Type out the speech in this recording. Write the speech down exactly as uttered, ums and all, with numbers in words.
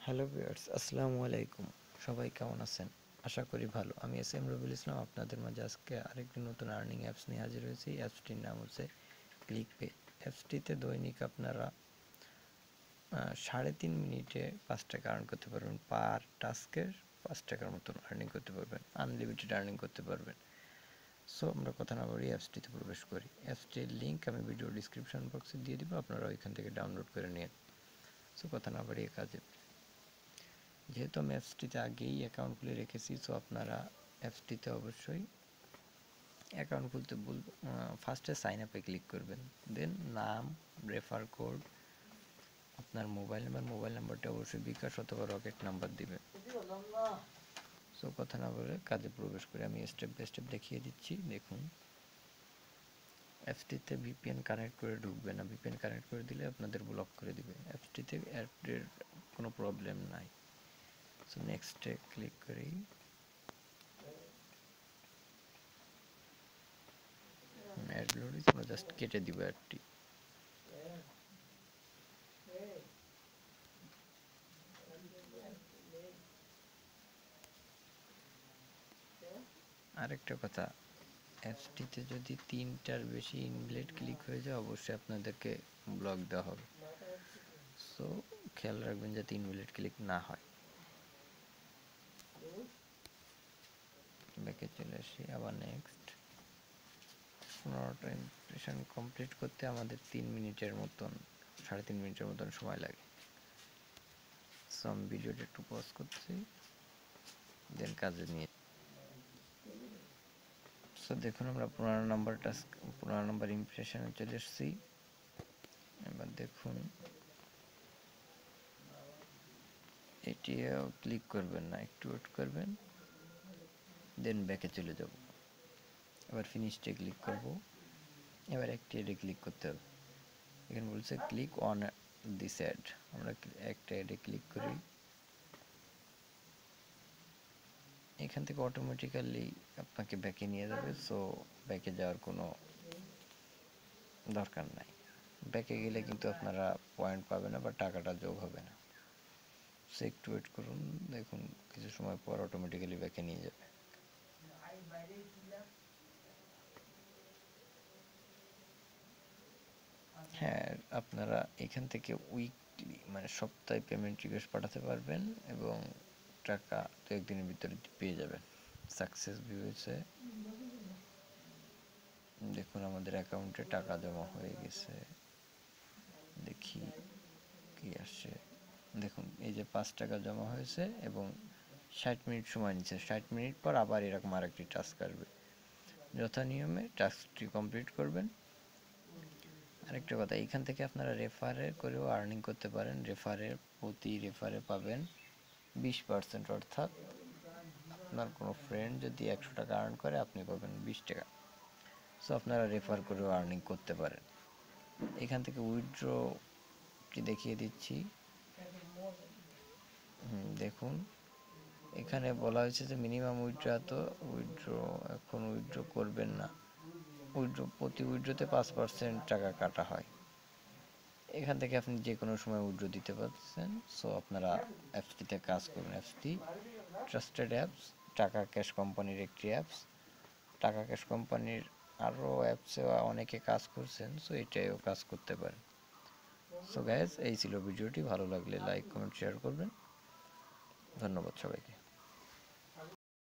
Hello viewers, আসসালামু আলাইকুম। সবাই কেমন আছেন? আশা করি ভালো। আমি এস এম রবিউল ইসলাম আপনাদের মাঝে আজকে আরেকটি নতুন আর্নিং অ্যাপস নিয়ে হাজির হয়েছি। অ্যাপসটির নাম হচ্ছে ক্লিকপে। অ্যাপসটিতে দৈনিক আপনারা সাড়ে তিন মিনিটে পাঁচ টাকা আর্ন করতে পারবেন। পার টাস্কের পাঁচ টাকার মতন আর্নিং করতে পারবেন। আনলিমিটেড আর্নিং করতে পারবেন। সো আমরা কথা না বাড়িয়ে অ্যাপসটিতে প্রবেশ করি। অ্যাপসটির লিঙ্ক আমি ভিডিও ডিসক্রিপশন বক্সে দিয়ে দিব, আপনারা ওইখান থেকে ডাউনলোড করে নিন। সো কথা না বাড়িয়ে কাজে, যেহেতু আমি অ্যাপসটিতে আগেই অ্যাকাউন্ট খুলে রেখেছি, সো আপনারা অ্যাপসটিতে অবশ্যই অ্যাকাউন্ট খুলতে বলব। ফার্স্টে সাইন আপে ক্লিক করবেন, দেন নাম, রেফার কোড, আপনার মোবাইল নাম্বার মোবাইল নাম্বারটা অবশ্যই বিকাশ অথবা রকেট নাম্বার দিবেন। সো কথা না বলে কাজে প্রবেশ করে আমি স্টেপ বাই স্টেপ দেখিয়ে দিচ্ছি। দেখুন, অ্যাপসটিতে ভিপিএন কানেক্ট করে ঢুকবে না। ভিপিএন কানেক্ট করে দিলে আপনাদের ব্লক করে দিবে। অ্যাপসটিতে অ্যাডের কোনো প্রবলেম নাই। সো নেক্সটে ক্লিক করি। অ্যাড লোড হয়েছে, আমরা জাস্ট কেটে দিব অ্যাডটি। আরেকটা কথা, অ্যাপসটিতে যদি তিনটার বেশি ইনভ্যালিড ক্লিক হয়ে যায় অবশ্যই আপনাদেরকে ব্লক দেওয়া হবে। সো খেয়াল রাখবেন যাতে ইনভ্যালিড ক্লিক না হয়। ব্যাকে চলে আসি, আবার নেক্সট। পনেরোটা ইমপ্রেশন কমপ্লিট করতে আমাদের তিন মিনিটের মতন সাড়ে তিন মিনিটের মতন সময় লাগে। সো আমি ভিডিওটা একটু পজ করছি, দেন কাজে নিয়ে। সো দেখুন, আমরা পনেরো নম্বর টাস্ক পনেরো নম্বর ইমপ্রেশনে চলে এসেছি। এবার দেখুন, এটিও ক্লিক করবেন না, একটু ওয়েট করবেন, দেন ব্যাকে চলে যাব। এবার ফিনিশটে ক্লিক করব। এবার একটি অ্যাডে ক্লিক করতে হবে। এখানে বলছে ক্লিক অন দিস অ্যাড, আমরা একটা অ্যাডে ক্লিক করি। এখান থেকে অটোমেটিক্যালি আপনাকে ব্যাকে নিয়ে যাবে। সো ব্যাকে যাওয়ার কোনো দরকার নাই। ব্যাকে গেলে কিন্তু আপনারা পয়েন্ট পাবেন না বা টাকাটা যোগ হবে না। সো একটু ওয়েট করুন, দেখুন কিছু সময় পর অটোমেটিক্যালি ব্যাকে নিয়ে যাবে। হ্যাঁ, আপনারা এখান থেকে উইকলি মানে সপ্তাহে পেমেন্ট রিকোয়েস্ট পাঠাতে পারবেন এবং টাকা দু একদিনের ভিতরে পেয়ে যাবেন। সাকসেস ভিউ হয়েছে, দেখুন আমাদের অ্যাকাউন্টে টাকা জমা হয়ে গেছে। দেখি কি আসে। দেখুন এই যে পাঁচ টাকা জমা হয়েছে এবং ষাট মিনিট সময় নিচ্ছে। ষাট মিনিট পর আবার এরকম আরেকটি টাস্ক আসবে। যথা নিয়মে টাস্কটি কমপ্লিট করবেন। আরেকটা কথা, এইখান থেকে আপনারা রেফারে করেও আর্নিং করতে পারেন। রেফারে প্রতি রেফারে পাবেন বিশ পার্সেন্ট, অর্থাৎ আপনার কোনো ফ্রেন্ড যদি একশো টাকা আর্ন করে আপনি পাবেন বিশ টাকা। সো আপনারা রেফার করেও আর্নিং করতে পারেন। এখান থেকে উইথড্রটি দেখিয়ে দিচ্ছি। দেখুন এখানে বলা হয়েছে যে মিনিমাম উইথড্র তো উইথড্র এখন উইথড্র করবেন না। উইথড্র প্রতি উইথড্রতে পাঁচ পার্সেন্ট টাকা কাটা হয়। এখান থেকে আপনি যে কোনো সময় উইথড্র দিতে পারছেন। সো আপনারা অ্যাপসটিতে কাজ করুন। অ্যাপসটি ট্রাস্টেড অ্যাপস, টাকা ক্যাশ কোম্পানির একটি অ্যাপস। টাকা ক্যাশ কোম্পানির আরও অ্যাপসেও অনেকে কাজ করছেন, সো এটাইও কাজ করতে পারেন। সো গাইজ, এই ছিল ভিডিওটি। ভালো লাগলে লাইক কমেন্ট শেয়ার করবেন। ধন্যবাদ সবাইকে।